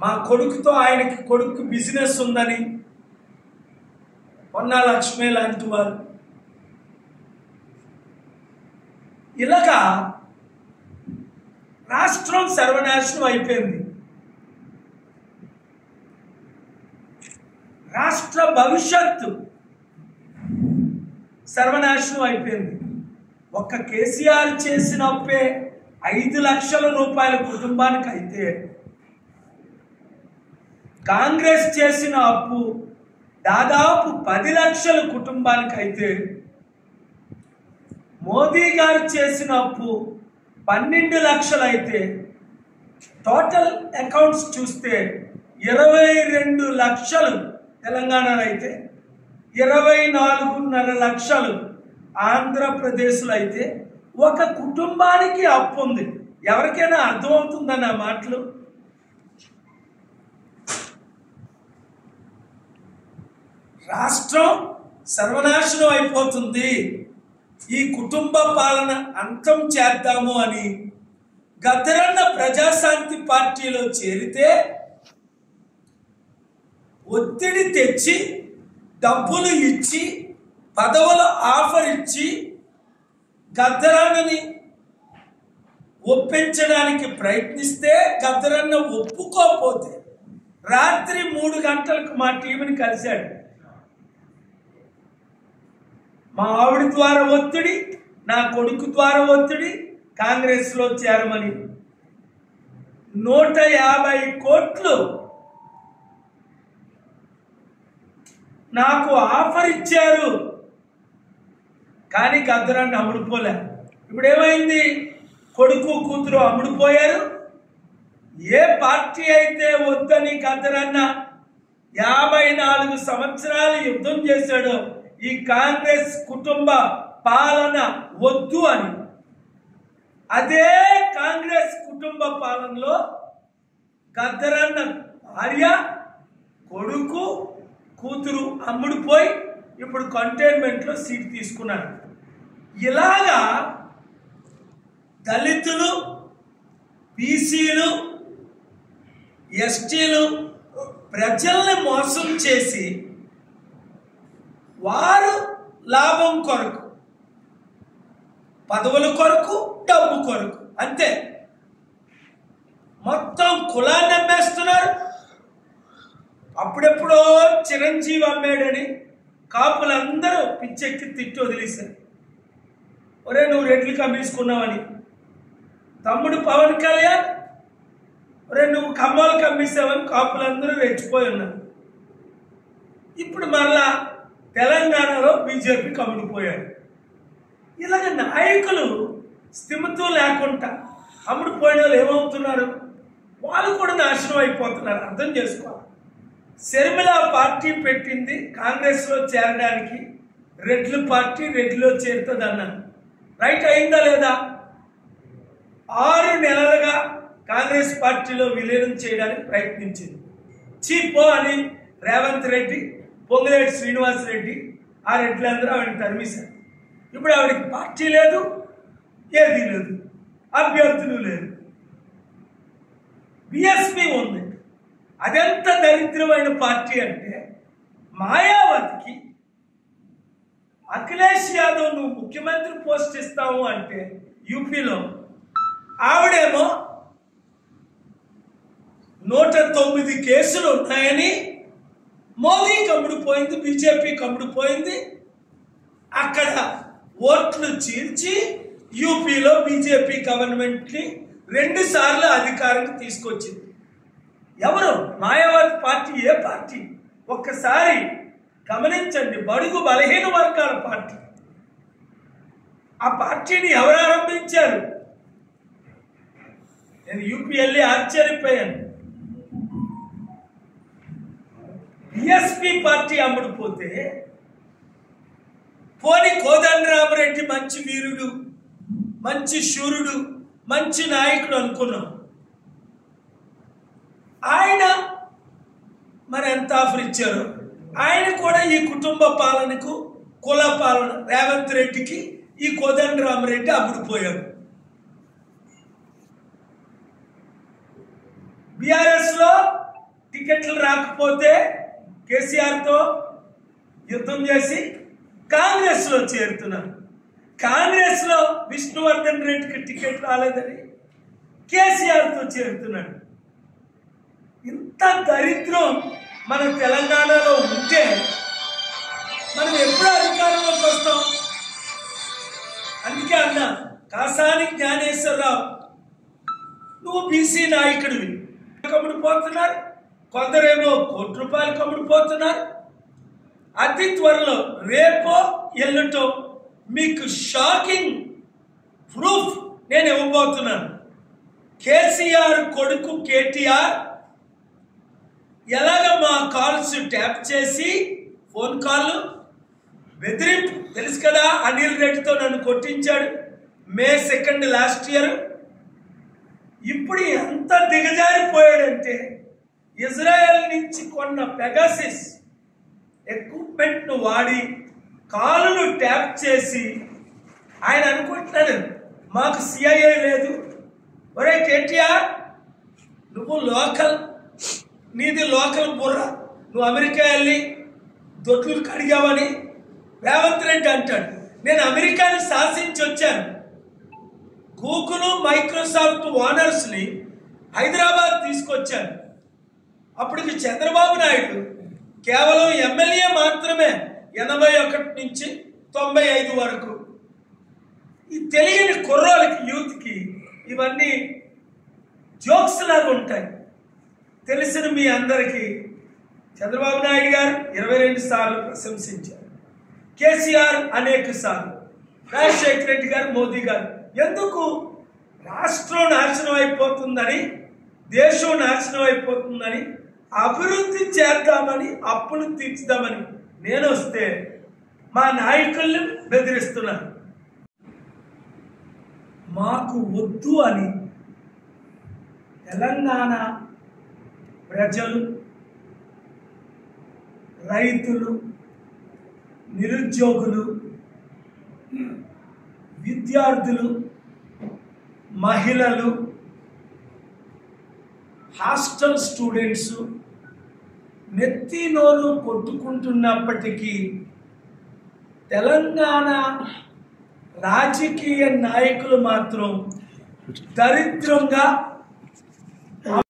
మా కొడుకుతో ఆయనకి కొడుకు బిజినెస్ ఉందని పొన్నా లక్ష్మి లాంటి వారు ఇలాగా రాష్ట్రం సర్వనాశనం అయిపోయింది. రాష్ట్ర భవిష్యత్తు సర్వనాశనం అయిపోయింది. ఒక్క కేసీఆర్ చేసిన అప్పే 5 లక్షల రూపాయల కుటుంబానికి అయితే కాంగ్రెస్ చేసిన అప్పు దాదాపు 10 లక్షల కుటుంబానికి అయితే మోదీ గారు చేసిన అప్పు 12 లక్షలు అయితే టోటల్ అకౌంట్స్ చూస్తే 22 లక్షలు తెలంగాణలో అయితే 24.5 లక్షలు ఆంధ్రప్రదేశ్లో అయితే ఒక కుటుంబానికి అప్పు ఉంది. ఎవరికైనా అర్థమవుతుందన్న మాటలు? రాష్ట్రం సర్వనాశనం అయిపోతుంది, ఈ కుటుంబ పాలన అంతం చేద్దాము అని గద్దరన్న ప్రజాశాంతి పార్టీలో చేరితే ఒత్తిడి తెచ్చి డబ్బులు ఇచ్చి పదవుల ఆఫర్ ఇచ్చి గద్దరన్నని ఒప్పించడానికి ప్రయత్నిస్తే గద్దరన్న ఒప్పుకోకపోతే రాత్రి 3 గంటలకు మా టీంని కలిశాడు. మా ఆవిడ ద్వారా ఒత్తిడి, నా కొడుకు ద్వారా ఒత్తిడి, కాంగ్రెస్లో చేరమని 150 కోట్లు నాకు ఆఫర్ ఇచ్చారు. కానీ గద్దరన్న అమ్ముడుపోలే. ఇప్పుడు ఏమైంది? కొడుకు కూతురు అమ్ముడుపోయారు. ఏ పార్టీ అయితే వద్దని గద్దరన్న 54 సంవత్సరాలు యుద్ధం చేశాడో ఈ కాంగ్రెస్ కుటుంబ పాలన వద్దు అని, అదే కాంగ్రెస్ కుటుంబ పాలనలో గద్దరన్న భార్య కొడుకు కూతురు అమ్ముడుపోయి ఇప్పుడు కంటైన్మెంట్లో సీట్ తీసుకున్నారు. ఇలాగా దళితులు, బీసీలు, ఎస్టీలు ప్రజల్ని మోసం చేసి వారు లాభం కొరకు, పదవుల కొరకు, డబ్బు కొరకు అంతే మొత్తం కులాన్ని అమ్మేస్తున్నారు. అప్పుడెప్పుడో చిరంజీవి అమ్మాడని కాపులందరూ పిచ్చెక్కి తిట్టి వదిలేశారు. ఒరే నువ్వు రెడ్లు కమ్మేసుకున్నావని. తమ్ముడు పవన్ కళ్యాణ్ ఒరే నువ్వు కమ్మాలు కమ్మేసావని కాపులందరూ రెచ్చిపోయి ఉన్నారు. ఇప్పుడు మరలా తెలంగాణలో బీజేపీ కమ్ముడిపోయారు. ఇలాగ నాయకులు స్థిమితం లేకుండా అమ్ముడుపోయిన వాళ్ళు ఏమవుతున్నారు? వాళ్ళు కూడా నాశనం అయిపోతున్నారు. అర్థం చేసుకోవాలి. శర్మిల పార్టీ పెట్టింది కాంగ్రెస్లో చేరడానికి, రెడ్ల పార్టీ రెడ్లో చేరుతుంది అన్నాను. రైట్ అయిందా లేదా? 6 నెలలుగా కాంగ్రెస్ పార్టీలో విలీనం చేయడానికి ప్రయత్నించింది. చీపో అని రేవంత్ రెడ్డి, పొంగులేటి శ్రీనివాస్ రెడ్డి ఆ రెడ్లందరూ ఆవిడని తరిమేశారు. ఇప్పుడు ఆవిడకి పార్టీ లేదు, ఏదీ లేదు, అభ్యర్థులు లేదు. బిఎస్పీ ఉంది. అదెంత దరిద్రమైన పార్టీ అంటే మాయావతికి అఖిలేష్ యాదవ్ నువ్వు ముఖ్యమంత్రి పోస్ట్ ఇస్తావు అంటే యూపీలో ఆవిడేమో 109 కేసులు ఉన్నాయని మోదీ కమ్ముడిపోయింది, బీజేపీ కమ్ముడిపోయింది. అక్కడ ఓట్లు చీల్చి యూపీలో బీజేపీ గవర్నమెంట్ని 2 సార్లు అధికారానికి తీసుకొచ్చింది. ఎవరు? మాయావతి పార్టీ. ఏ పార్టీ? ఒక్కసారి గమనించండి. బడుగు బలహీన వర్గాల పార్టీ. ఆ పార్టీని ఎవరు ఆరంభించారు? నేను యూపీ వెళ్ళి ఆశ్చర్యపోయాను. బిఎస్పీ పార్టీ అమ్ముడుపోతే పోని కోదండరామరెడ్డి మంచి వీరుడు, మంచి శూరుడు, మంచి నాయకుడు అనుకున్నాం. ఆయన మరి ఎంత ఆఫర్ ఇచ్చారు? ఆయన కూడా ఈ కుటుంబ పాలనకు, కుల పాలన రేవంత్ రెడ్డికి ఈ కోదండరామరెడ్డి అమ్ముడుపోయాడు. బీఆర్ఎస్ లో టికెట్లు రాకపోతే కేసీఆర్తో యుద్ధం చేసి కాంగ్రెస్లో చేరుతున్నారు. కాంగ్రెస్లో విష్ణువర్ధన్ రెడ్డికి టికెట్ రాలేదని కేసీఆర్తో చేరుతున్నాడు. ఇంత దరిద్రం మన తెలంగాణలో ఉంటే మనం ఎప్పుడు అధికారంలోకి వస్తాం? అందుకే అన్నా, కాసాని జ్ఞానేశ్వరరావు, నువ్వు బీసీ నాయకుడివి, కమ్ముడిపోతున్నారు, కొందరేమో ₹1 కమ్ముడిపోతున్నారు. అతి త్వరలో రేపో ఎల్లుటో మీకు షాకింగ్ ప్రూఫ్ నేను ఇవ్వబోతున్నాను. కేసీఆర్ కొడుకు కేటీఆర్ ఎలాగ మా కాల్స్ ట్యాప్ చేసి, ఫోన్ కాల్ బెదిరింపు తెలుసు కదా, అనిల్ రెడ్డితో నన్ను కొట్టించాడు May 2 లాస్ట్ ఇయర్. ఇప్పుడు ఎంత దిగజారిపోయాడంటే ఇజ్రాయెల్ నుంచి కొన్న పెగాసిస్ ఎక్విప్మెంట్ను వాడి కాలును ట్యాప్ చేసి ఆయన అనుకుంటున్నాడు మాకు CIA లేదు. ఒరే కేటీఆర్, నువ్వు లోకల్, నీది లోకల్ బుర్ర, నువ్వు అమెరికా వెళ్ళి దొడ్లు కడిగావని రేవంత్ రెడ్డి అంటాడు. నేను అమెరికాని శాసించి వచ్చాను. గూగుల్, మైక్రోసాఫ్ట్ ఓనర్స్ని హైదరాబాద్ తీసుకొచ్చాను. అప్పటికి చంద్రబాబు నాయుడు కేవలం ఎమ్మెల్యే మాత్రమే 81 నుంచి 95 వరకు. ఈ తెలియని కుర్రోళ్ళకి, యూత్కి ఇవన్నీ జోక్స్ లాగా ఉంటాయి. తెలిసిన మీ అందరికీ చంద్రబాబు నాయుడు గారు 22 సార్లు ప్రశంసించారు, కేసీఆర్ అనేక సార్లు, రాజశేఖర రెడ్డి గారు, మోదీ గారు. ఎందుకు? రాష్ట్రం నాశనం అయిపోతుందని, దేశం నాశనం అయిపోతుందని, అభివృద్ధి చేద్దామని, అప్పులు తీర్చుదామని నేను వస్తే మా నాయకుల్ని బెదిరిస్తున్నారు. మాకు వద్దు అని తెలంగాణ ప్రజలు, రైతులు, నిరుద్యోగులు, విద్యార్థులు, మహిళలు, హాస్టల్ స్టూడెంట్స్ నెత్తి నోరు కొట్టుకుంటున్నప్పటికీ తెలంగాణ రాజకీయ నాయకులు మాత్రం దరిద్రంగా